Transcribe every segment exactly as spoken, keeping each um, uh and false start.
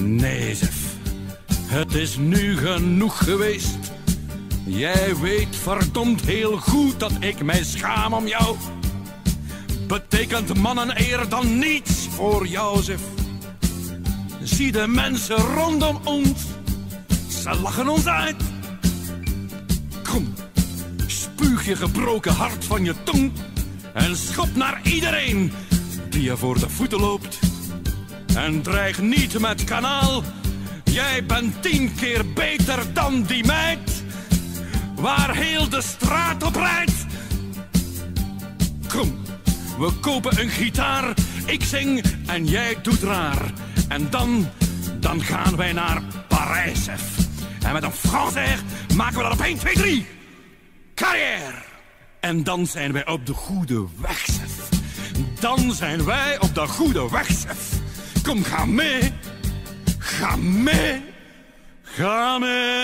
Nee, Zef. Het is nu genoeg geweest. Jij weet verdomd heel goed dat ik mij schaam om jou. Betekent manneneer dan niets voor jou, Zef? Zie de mensen rondom ons. Ze lachen ons uit. Kom, spuug je gebroken hart van je tong en schop naar iedereen die je voor de voeten loopt. En dreig niet met kanaal. Jij bent tien keer beter dan die meid waar heel de straat op rijdt. Kom, we kopen een gitaar. Ik zing en jij doet raar. En dan, dan gaan wij naar Parijs. En met een Français maken we dat op één, twee, drie. Carrière. En dan zijn wij op de goede weg, Zef. Dan zijn wij op de goede weg, Zef. Kom, ga mee. Ga mee. Ga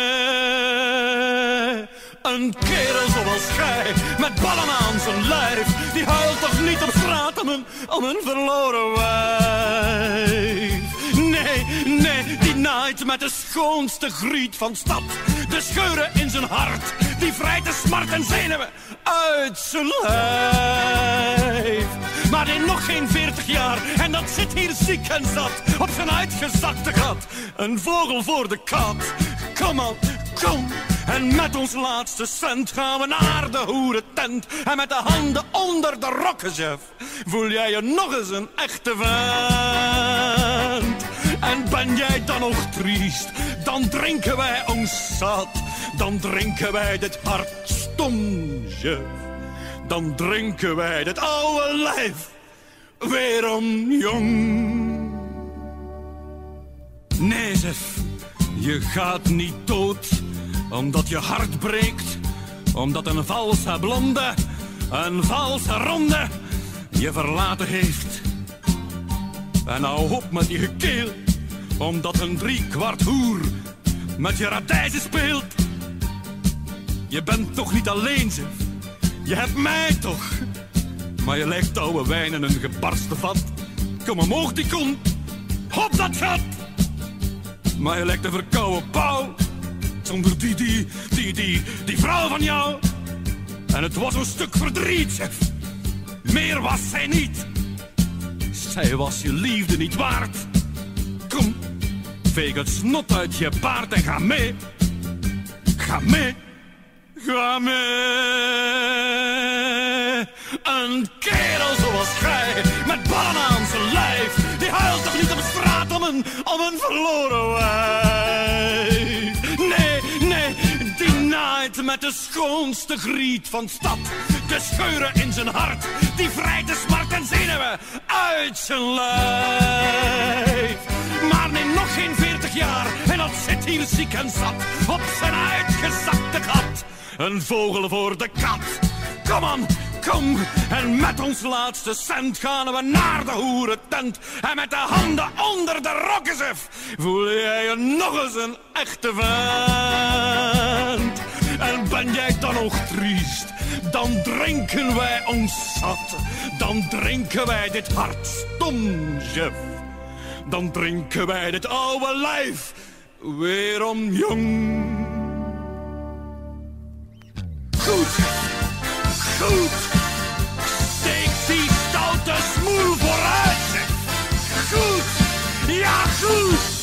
mee. Een kerel zoals gij, met ballen aan zijn lijf, die huilt toch niet op straat om een, om een verloren wijf. Nee, nee, die naait met de schoonste griet van stad de scheuren in zijn hart, die vrijt de smart en zenuwen uit zijn lijf. Maar die nog geen veertig jaar en dat zit hier ziek en zat op zijn uitgezakte gat. Een vogel voor de kat. Kom aan, kom. En met ons laatste cent gaan we naar de hoerentent. En met de handen onder de rokken, Zef, voel jij je nog eens een echte vent. En ben jij dan nog triest, dan drinken wij ons zat. Dan drinken wij dit hart stom, Zef. Dan drinken wij dit oude lijf weer om jong. Nee, Zef, je gaat niet dood omdat je hart breekt, omdat een valse blonde, een valse ronde je verlaten heeft. En nou op met je gekeel, omdat een driekwart hoer met je radijzen speelt. Je bent toch niet alleen, Zef? Je hebt mij toch? Maar je lijkt oude wijn in een gebarsten vat. Kom omhoog die kont, op dat gat. Maar je lijkt een verkouden pauw zonder die, die, die, die, die vrouw van jou. En het was een stuk verdriet, Zef. Meer was zij niet. Zij was je liefde niet waard. Kom, veeg het snot uit je baard en ga mee. Ga mee. Ga mee. Een kerel zoals gij, met ballen aan zijn lijf, die huilt toch niet op straat om een, om een verloren wijf. Nee, nee, die naait met de schoonste griet van stad de scheuren in zijn hart, die vrijt de smart en zenuwen uit zijn lijf. Maar neem nog geen veertig jaar en dat zit hier ziek en zat op zijn uitgezakte gat. Een vogel voor de kat. Kom aan, kom. En met ons laatste cent gaan we naar de hoerentent. En met de handen onder de rokken, Zef, voel jij je nog eens een echte vent. En ben jij dan nog triest, dan drinken wij ons zat. Dan drinken wij dit hart stom, Zef. Dan drinken wij dit oude lijf weer om jong. Goed, goed. Steek die stoute smoel vooruit, Zef. Goed, ja goed.